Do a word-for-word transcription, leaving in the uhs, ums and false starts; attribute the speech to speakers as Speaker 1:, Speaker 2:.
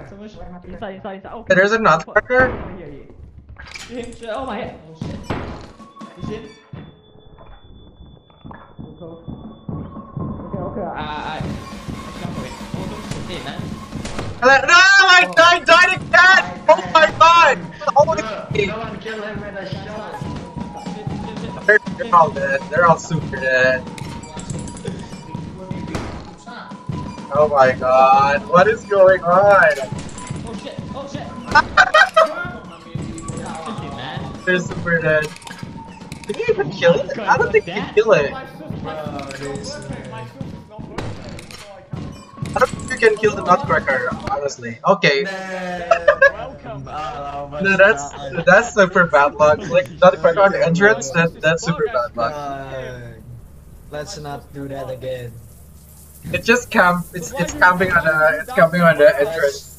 Speaker 1: Someone inside, inside, inside. Okay.
Speaker 2: There's a Nutcracker.
Speaker 1: Oh, here, here. Him, shit. Oh my head. Oh shit. He's in. Okay, okay. I, I, I jump away. Oh, don't shoot it, man.
Speaker 2: No, I died, died again! Oh my god! Holy
Speaker 3: No one kill him with a shot.
Speaker 2: They're, they're all dead. They're all super dead. Oh my god, what is going on?
Speaker 1: Oh shit, oh shit.
Speaker 2: They're super dead. Did you even kill it? I don't think you can kill it. I don't think you can kill the Nutcracker, honestly. Okay. No, that's that's super bad luck. Like Nutcracker on the entrance, that that's super bad luck.
Speaker 3: Uh, let's not do that again.
Speaker 2: It just camp. It's it's camping on the it's camping on the entrance.